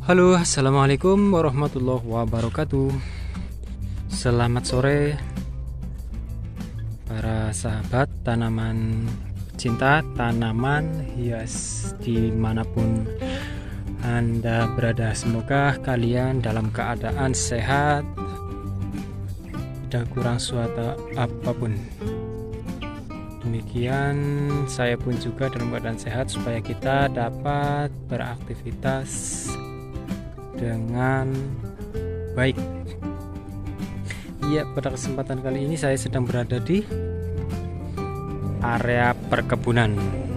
Halo, assalamualaikum warahmatullahi wabarakatuh. Selamat sore para sahabat tanaman cinta tanaman hias dimanapun Anda berada. Semoga kalian dalam keadaan sehat, tidak kurang suatu apapun. Demikian saya pun juga dalam keadaan sehat supaya kita dapat beraktivitas dengan baik. Iya, pada kesempatan kali ini saya sedang berada di area perkebunan.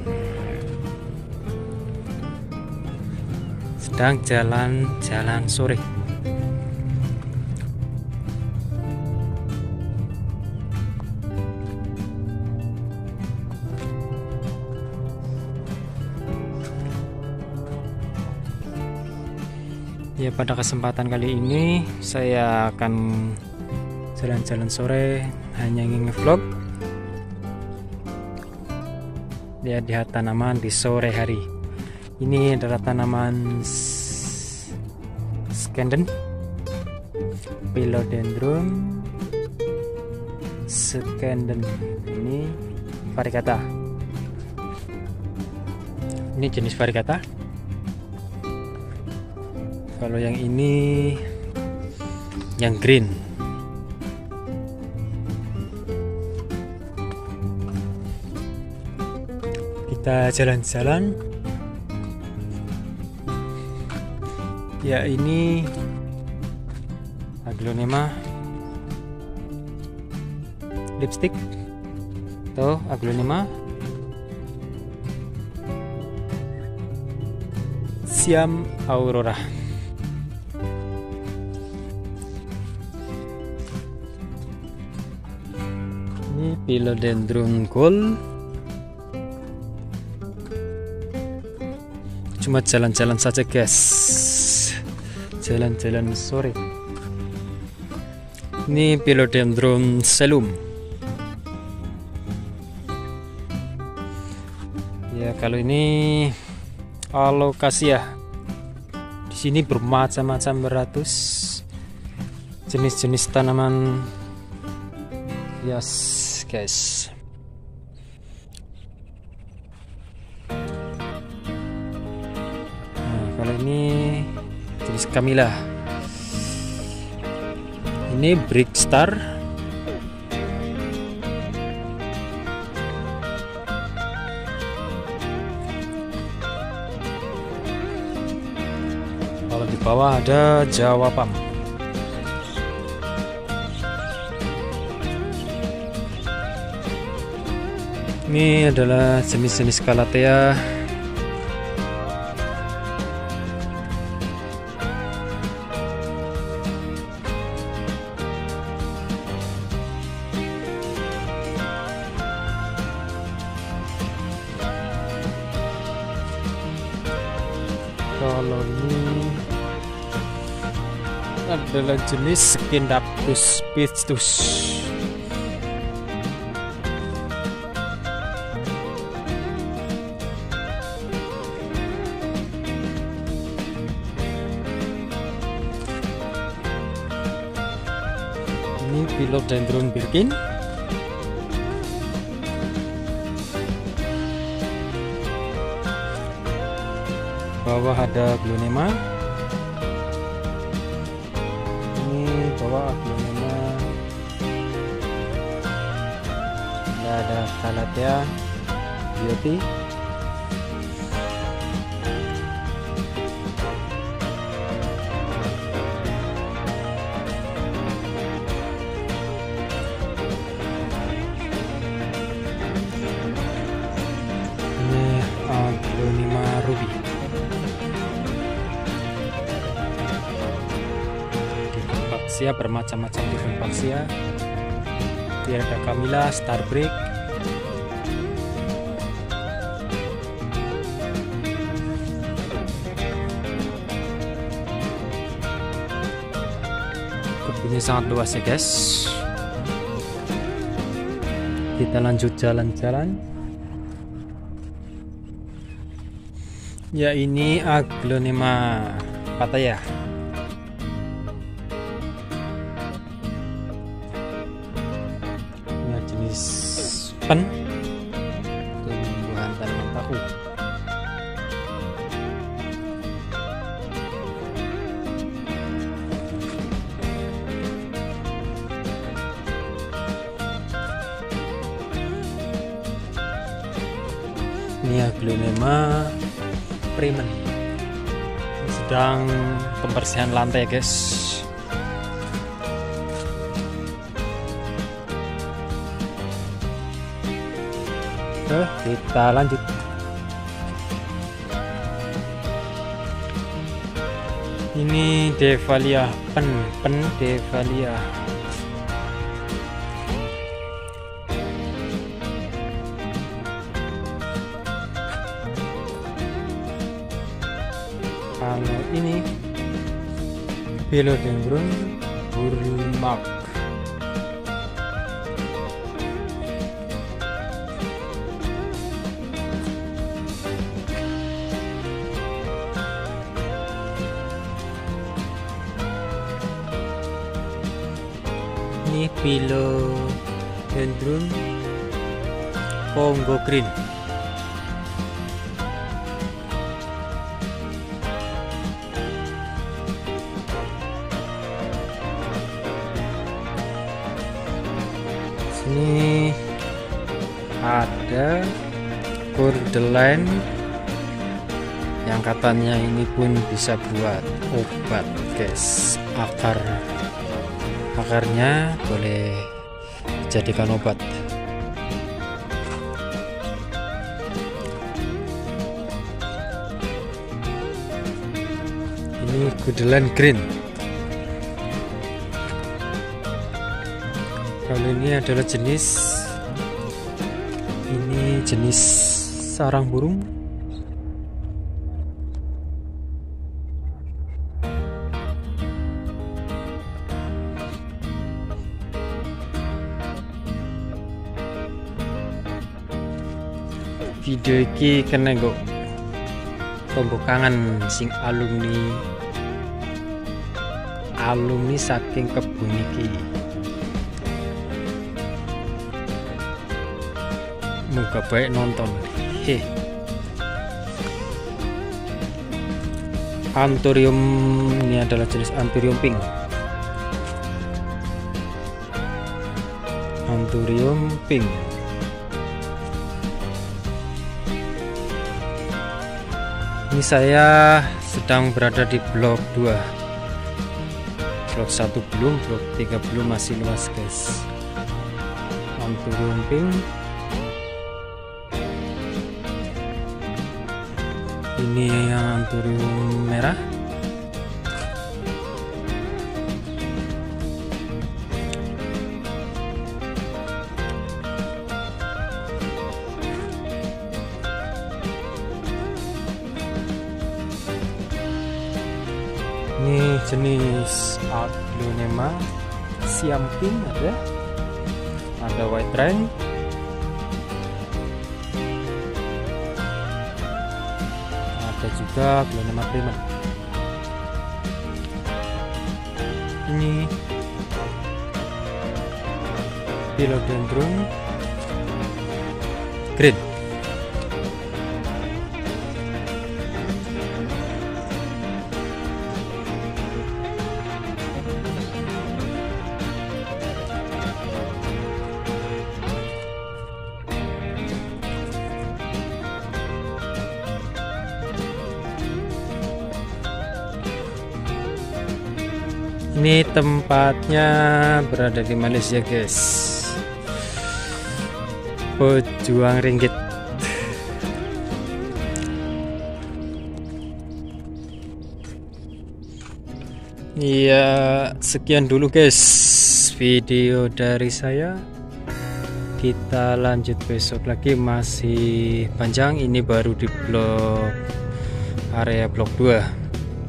Sedang jalan-jalan sore. Ya, pada kesempatan kali ini saya akan jalan-jalan sore, hanya ingin ngevlog lihat tanaman di sore hari. Ini adalah tanaman Scandent, Philodendron Scandent. Ini variegata. Ini jenis variegata. Kalau yang ini yang green. Kita jalan-jalan. Ya, ini Aglonema lipstick atau Aglonema Siam Aurora. Ini Philodendron Gold. Cuma jalan-jalan saja guys, jalan-jalan sore. Ini Philodendron Selum. Ya, kalau ini Alocasia. Di sini bermacam-macam, beratus jenis-jenis tanaman hias guys. Kalau ini jenis Camilla. Ini Brick Star. Kalau di bawah ada Jawa Palm. Ini adalah jenis-jenis Calathea. Kalau ini adalah jenis Scindapsus pistus. Ini Philodendron Birkin. Bawah ada Aglonema. Ini bawah Aglonema. Ini ada Calathea Beauty. Ini Aglonema Ruby. Paksia, bermacam-macam different paksia. Dia ada Camilla, Starbrick. Kebunnya sangat luas ya guys. Kita lanjut jalan-jalan. Ya, ini Aglonema Pattaya. Ini jenis pen, tumbuhan tanaman tahu. Ini Aglonema Primen. Sedang pembersihan lantai, guys. Oke, kita lanjut. Ini Devalia, pen Devalia. Kalau ini Philodendron Burlmark. Ini Philodendron Congo Green. Ini ada Cordyceps yang katanya ini pun bisa buat obat, guys. Akarnya boleh dijadikan obat. Ini Cordyceps Green. Kalau ini adalah jenis sarang burung. Video iki kena kok tombok kangen sing alumni saking kebun iki. Moga baik nonton. Anthurium, ini adalah jenis Anthurium pink. Anthurium pink. Ini saya sedang berada di blok 2. Blok 1 belum, blok 3 belum, masih luas, guys. Anthurium pink. Ini yang Anthurium merah. Ini jenis Aglonema Siamping ada white rank. Ada juga Aglonema Primen. Ini Philodendron Green. Ini tempatnya berada di Malaysia, guys. Pejuang ringgit. Iya, sekian dulu, guys, video dari saya. Kita lanjut besok lagi, masih panjang. Ini baru di area blok 2.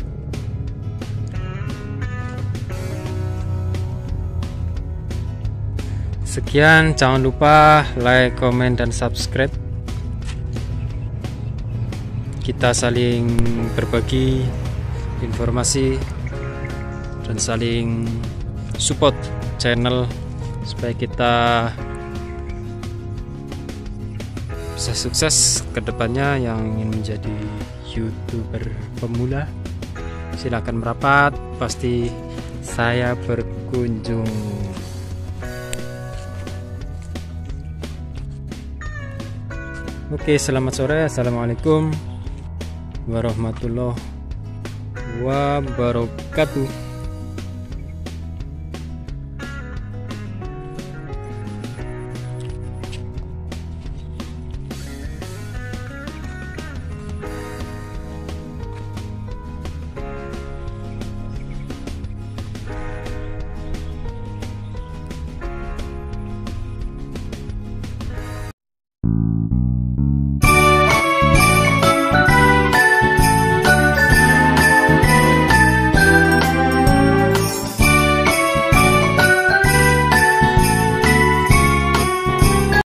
Sekian, jangan lupa like, comment, dan subscribe. Kita saling berbagi informasi dan saling support channel supaya kita bisa sukses ke depannya. Yang ingin menjadi YouTuber pemula silakan merapat, pasti saya berkunjung. Oke, selamat sore. Assalamualaikum warahmatullahi wabarakatuh.